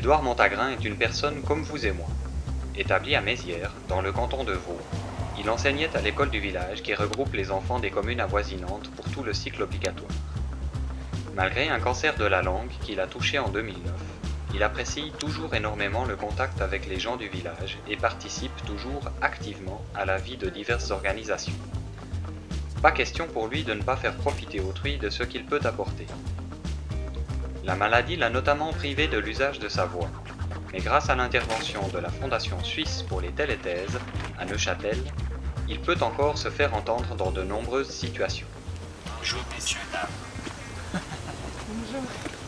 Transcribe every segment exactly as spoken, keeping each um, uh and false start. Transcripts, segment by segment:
Édouard Montagrin est une personne comme vous et moi. Établi à Mézières, dans le canton de Vaud, il enseignait à l'école du village qui regroupe les enfants des communes avoisinantes pour tout le cycle obligatoire. Malgré un cancer de la langue qui l'a touché en deux mille neuf, il apprécie toujours énormément le contact avec les gens du village et participe toujours activement à la vie de diverses organisations. Pas question pour lui de ne pas faire profiter autrui de ce qu'il peut apporter. La maladie l'a notamment privé de l'usage de sa voix, mais grâce à l'intervention de la Fondation suisse pour les téléthèses, à Neuchâtel, il peut encore se faire entendre dans de nombreuses situations. Bonjour messieurs, dames. Bonjour.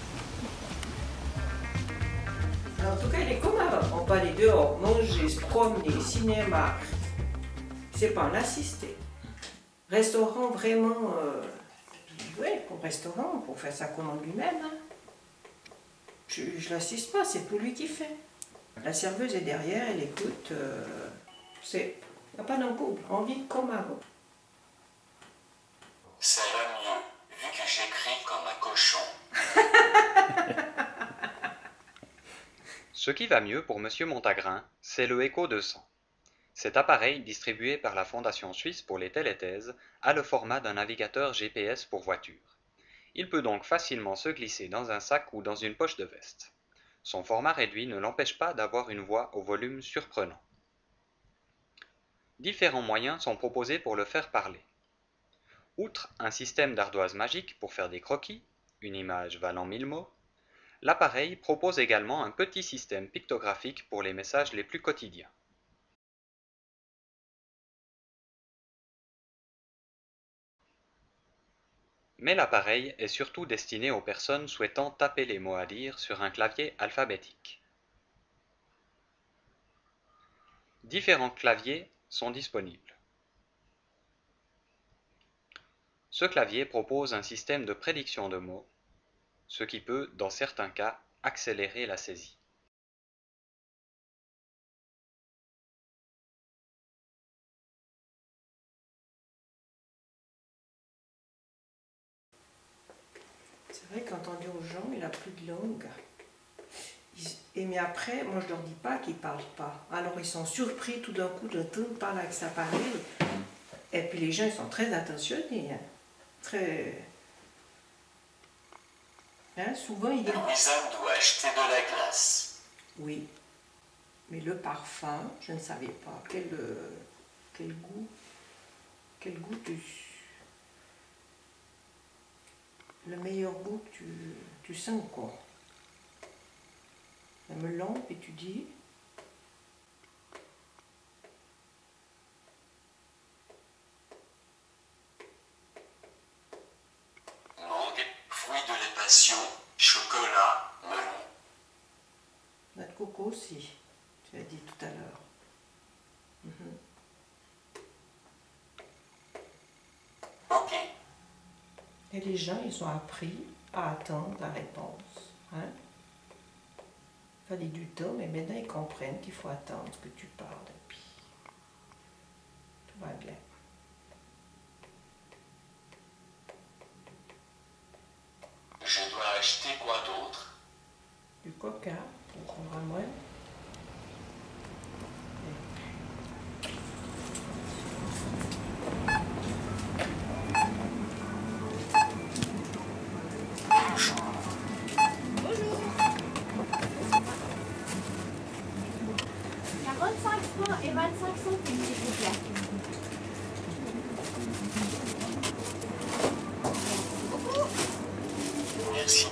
En tout cas, il est comme avant. On peut aller dehors, manger, se promener, cinéma. C'est pas un assisté. Restaurant, vraiment. Euh, oui, pour restaurant, pour faire sa commande lui-même. Hein. Je ne l'assiste pas, c'est tout lui qui fait. La serveuse est derrière, elle écoute. Euh, c'est. Il n'y a pas d'un couple, on vit comme avant. Ça va mieux, vu que j'écris comme un cochon. Ce qui va mieux pour Monsieur Montagrin, c'est le Echo deux cents. Cet appareil, distribué par la Fondation suisse pour les téléthèses, a le format d'un navigateur G P S pour voiture. Il peut donc facilement se glisser dans un sac ou dans une poche de veste. Son format réduit ne l'empêche pas d'avoir une voix au volume surprenant. Différents moyens sont proposés pour le faire parler. Outre un système d'ardoise magique pour faire des croquis, une image valant mille mots, l'appareil propose également un petit système pictographique pour les messages les plus quotidiens. Mais l'appareil est surtout destiné aux personnes souhaitant taper les mots à lire sur un clavier alphabétique. Différents claviers sont disponibles. Ce clavier propose un système de prédiction de mots, ce qui peut, dans certains cas, accélérer la saisie. C'est vrai quand on dit aux gens, il n'a plus de langue. Et mais après, moi je leur dis pas qu'ils parlent pas. Alors ils sont surpris tout d'un coup de tout parler avec sa appareil. Et puis les gens ils sont très attentionnés. Hein. Très. Hein, souvent ils disent. Louisa doit acheter de la glace. Oui. Mais le parfum, je ne savais pas. Quel, euh, quel goût. Quel goût tu. Le meilleur goût que tu, tu sens quoi. Elle me lampe et tu dis. Mangue, fruits de la passion, chocolat, melon. Noix de coco aussi, tu l'as dit tout à l'heure. Mm-hmm. Ok. Et les gens, ils ont appris à attendre la réponse. Hein? Il fallait du temps, mais maintenant ils comprennent qu'il faut attendre que tu parles. Et puis, tout va bien. Je dois acheter quoi d'autre? Du coca, pour prendre un moins. quarante-cinq francs et vingt-cinq centimes, s'il vous plaît. Merci.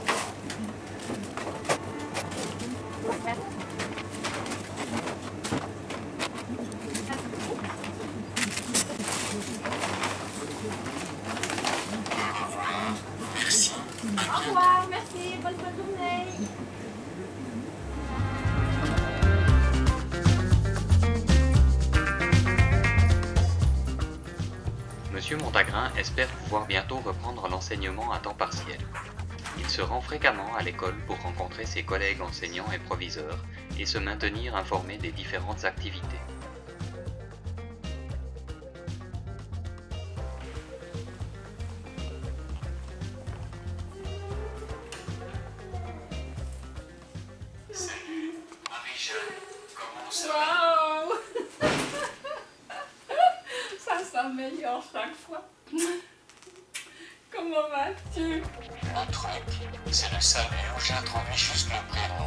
Merci. Au revoir, merci, bonne fin de journée. Monsieur Montagrin espère pouvoir bientôt reprendre l'enseignement à temps partiel. Il se rend fréquemment à l'école pour rencontrer ses collègues enseignants et proviseurs et se maintenir informé des différentes activités. Salut. ça va? Waouh! Ça s'améliore chaque fois. Comment vas-tu? Un truc, c'est le salut où j'introduis juste le prénom.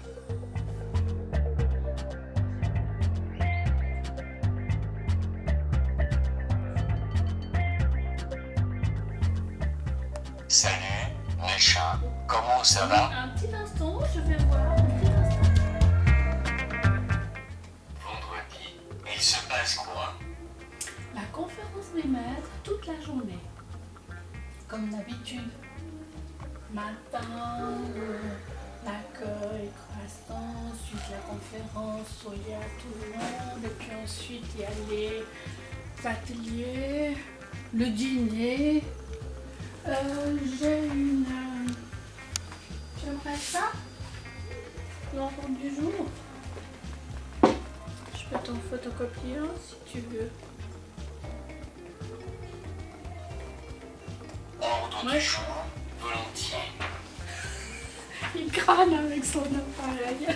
Salut, méchant, comment ça va? Un petit instant, je vais voir. Un petit instant. Vendredi, il se passe quoi? La conférence des maîtres toute la journée. Comme d'habitude. Matin, euh, l'accueil, croissant, ensuite la conférence, soyez à tout le monde, et puis ensuite il y a les ateliers, le dîner. Euh, j'ai une... Euh, J'aimerais ça, l'ordre du jour. Je peux t'en photocopier un si tu veux. Ordre Ouais. du jour, volontiers. Il crâne avec son appareil.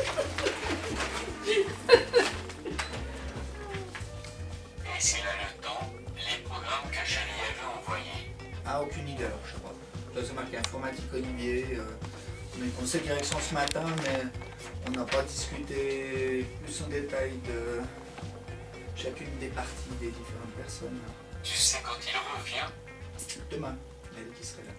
Et c'est là le temps, les programmes que je lui avais envoyés. Ah, aucune idée alors, je sais pas. Là, c'est marqué informatique Olivier. Euh, on est conseil de direction ce matin, mais on n'a pas discuté plus en détail de chacune des parties des différentes personnes. Tu sais quand il revient? Demain, il a dit qu'il serait là.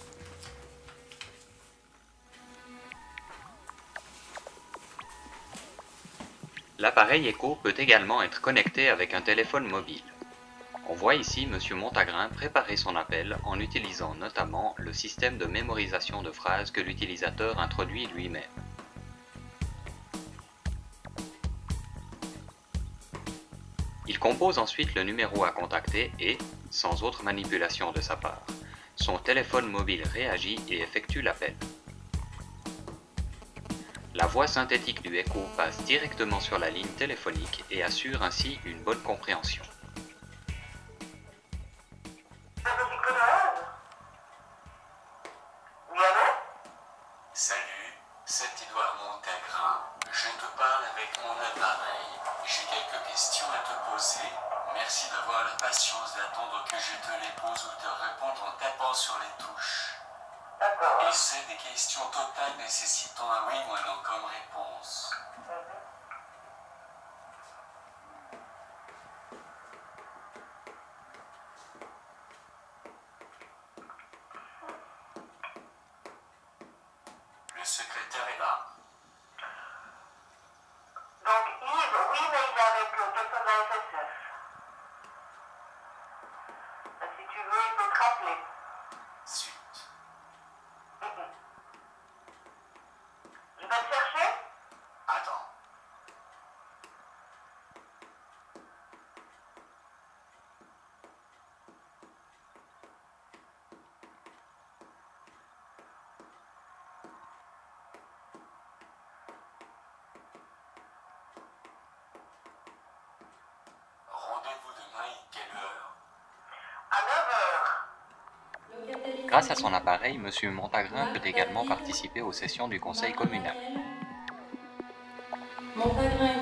L'appareil écho peut également être connecté avec un téléphone mobile. On voit ici Monsieur Montagrin préparer son appel en utilisant notamment le système de mémorisation de phrases que l'utilisateur introduit lui-même. Il compose ensuite le numéro à contacter et, sans autre manipulation de sa part, son téléphone mobile réagit et effectue l'appel. La voix synthétique du écho passe directement sur la ligne téléphonique et assure ainsi une bonne compréhension. Salut, c'est Édouard Montagrin. Je te parle avec mon appareil. J'ai quelques questions à te poser. Merci d'avoir la patience d'attendre que je te les pose ou te répondre en tapant sur les touches. D'accord. Et c'est des questions totales nécessitant un oui ou un non comme réponse. Le secrétaire est là. Donc Yves, oui, mais il est avec euh, quelqu'un de la F S F. Ben, si tu veux, il peut te rappeler. Zut. Mhm. Je vais te chercher? Attends. Rendez-vous demain, quelle heure? À neuf heures. Grâce à son appareil, Monsieur Montagrin peut également participer aux sessions du conseil communal. Montagrin